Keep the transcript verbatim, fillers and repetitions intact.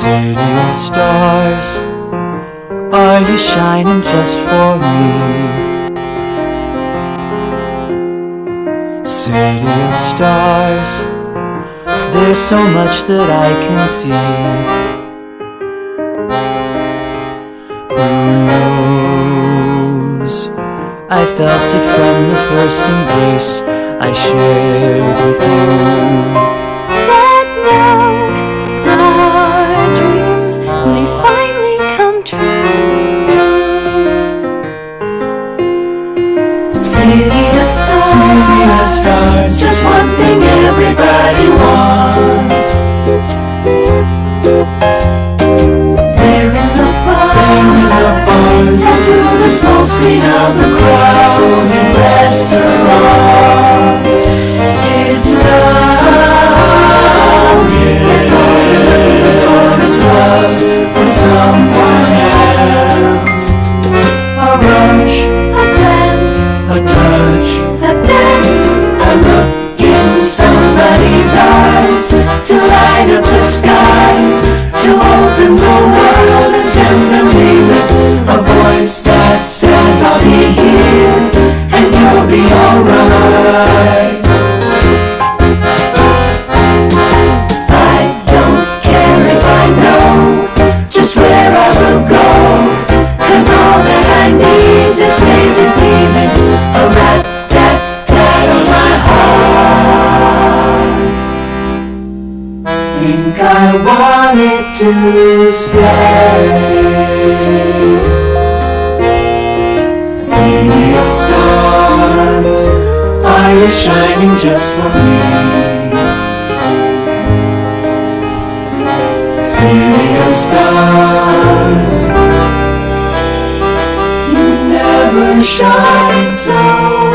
City of stars, are you shining just for me? City of stars, there's so much that I can see. Who knows? I felt it from the first embrace I shared with you. Let now our dreams may finally come true. City of stars, City of stars, just one thing everybody wants. There in the bars, there in the bars, and through the smoke screen of the crowded restaurants, it's love. It's all you're looking for is love from someone else. a rush, A glance, a touch, a dance, a look in somebody's eyes, to light up the skies, to open the world and send them with a voice that says I'll be here and you'll be alright. I don't care if I know just where I will go, 'cause all that I need is crazy feeling, a rat-tat-tat on my heart. Think I want it to stay. City of stars, are you shining just for me? City of stars, you never shine so